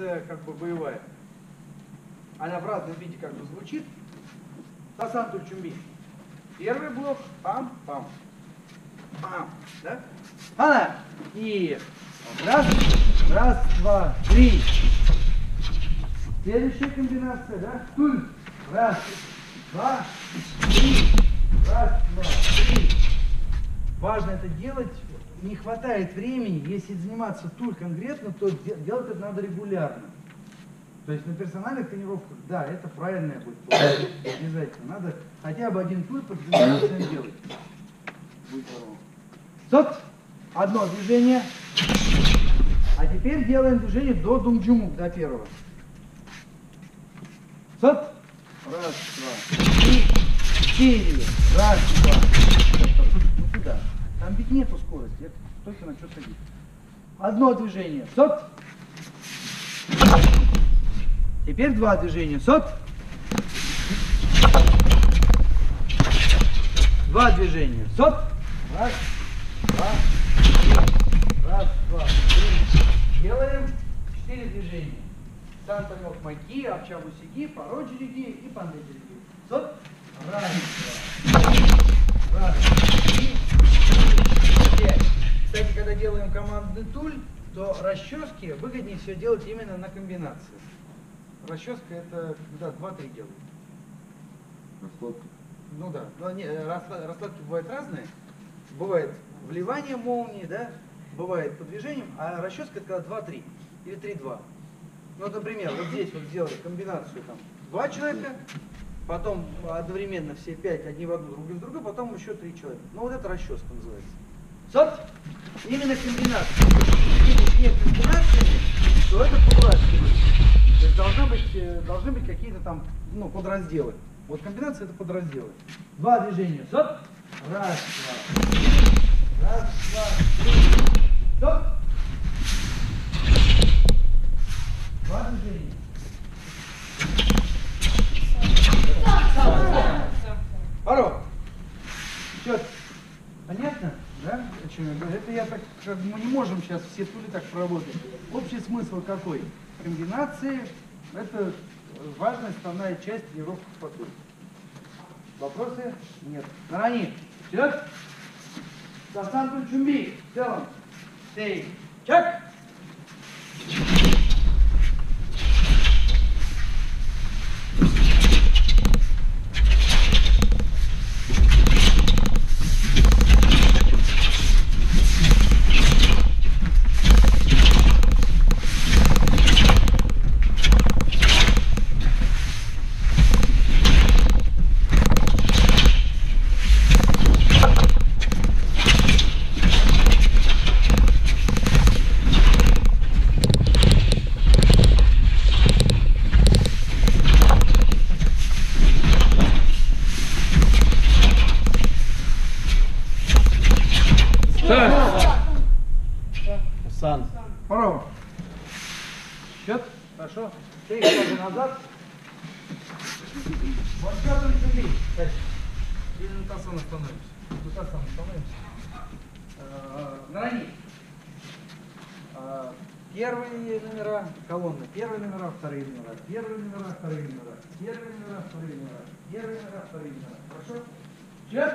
комбинация как бы боевая. Она в разном виде как бы звучит. Тасан Тульчумби. Первый блок. Пам-пам. Пам. Да? Она. И раз, раз, два, три. Следующая комбинация, да? Туль. Раз, два, три. Раз, два, три. Важно это делать. Не хватает времени. Если заниматься туль конкретно, то делать это надо регулярно. То есть на персональных тренировках, да, это правильное будет. Обязательно. Надо хотя бы один туль под тренировкой делать. Будет здорово. Сот. Одно движение. А теперь делаем движение до думджумук, до первого. Сот. Раз, два, три, четыре. Раз, два. Ну куда? Там ведь нету скорости. Это только на что садить. Одно движение. Сот. Теперь два движения. Сот. Два движения. Сот. Раз, два, три. Раз, два, три. Делаем 4 движения. Сантамёк маки, апчабу сиги, пароджи риги и пандеджи риги. Сот. Раз, два, три. Раз, три, четыре. Кстати, когда делаем командный туль, то расчески выгоднее все делать именно на комбинации. Расческа это, да, 2-3 делают. Раскладка. Ну да. Но не, раскладки бывают разные. Бывает вливание молнии, да, бывает по движениям, а расческа это когда 2-3 или 3-2. Ну, вот, например, вот здесь вот сделали комбинацию там 2 человека, потом одновременно все 5 одни в одну, другие в другую, потом еще 3 человека. Ну вот это расческа называется. Сот. Именно комбинация. Если нет комбинации, то это поворачивание. То есть должны быть какие-то там, ну, подразделы. Вот комбинация это подразделы. Два движения. Сот. Раз, два, три. Раз, два, три. Сот. Два движения. Паро. Счет. Понятно? Да? О чем я говорю? Это я так, мы не можем сейчас все тули так проработать. Общий смысл какой? Комбинации – это важная основная часть тренировки по тулю. Вопросы? Нет. Нарани. Вперед. Тасан Тульчумби. В целом. Сей. Чак. Сан. Паро. Счет. Хорошо. 3 шага назад. Вот счет Тульчумби. Или на Тасан остановимся. На Тасан остановимся. Нарани. Первые номера колонны, первые номера, вторые номера, первые номера, вторые номера, первые номера, вторые номера, первые номера, вторые номера. Хорошо? Счет.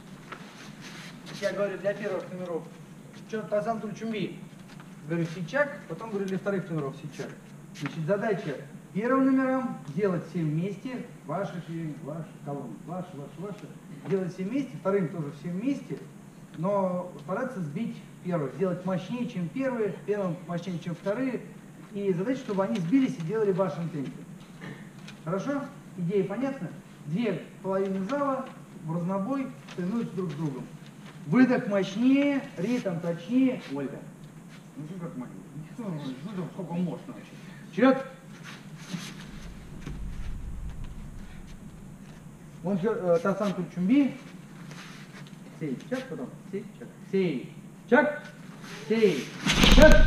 Я говорю для первых номеров. Что Тасан Тульчумби? Говорю сичак, потом говорю для вторых номеров сичак. Значит, задача первым номерам делать все вместе, ваши колонны, ваши, делать все вместе, вторым тоже все вместе, но стараться сбить первых, сделать мощнее, чем первые, первым мощнее, чем вторые, и задача, чтобы они сбились и делали в вашем темпе. Хорошо? Идея понятна? 2,5 зала в разнобой соревнуются друг с другом. Выдох мощнее, ритм точнее. Ольга. Ну что как маленький? Ну сколько можно вообще. Вперед! Он Тасан Тульчумби. Сей, чак, потом. Сей, чак. Сей, чак. Сей, чак.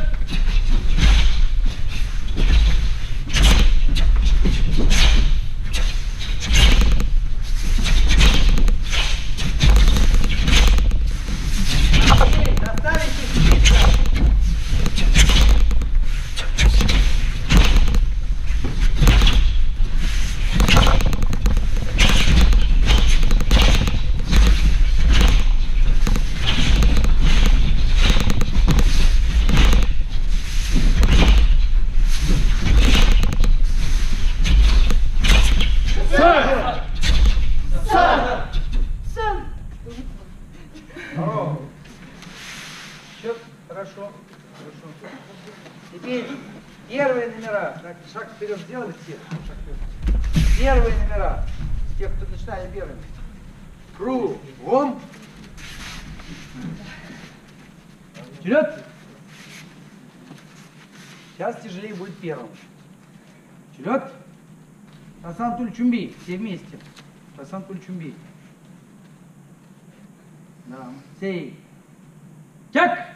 Первые номера. Так, шаг вперед сделали все. Шаг вперед. Первые номера. Тех, кто начинали первыми. Кругом. Вперед. Сейчас тяжелее будет первым. Вперед. Хасан Туль-Чумби. Все вместе. Хасан Туль-Чумби. Да. Сей. Чак.